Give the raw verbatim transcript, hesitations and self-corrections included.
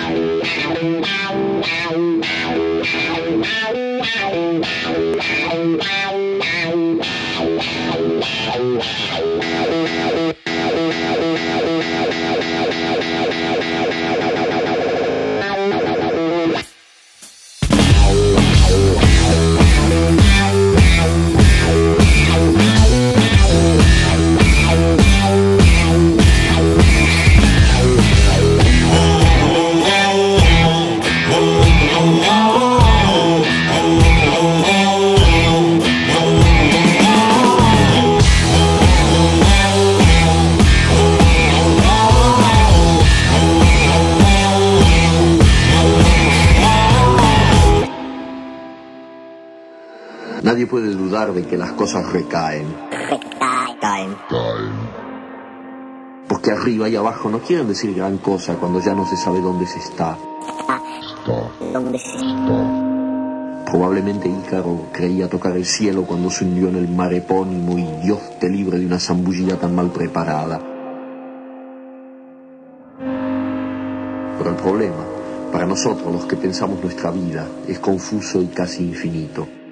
Nadie puede dudar de que las cosas recaen. Caen. Porque arriba y abajo no quieren decir gran cosa cuando ya no se sabe dónde se está. ¿Dónde se está? Probablemente Ícaro creía tocar el cielo cuando se hundió en el mar epónimo y Dios te libre de una zambullida tan mal preparada. Pero el problema, para nosotros los que pensamos nuestra vida, es confuso y casi infinito.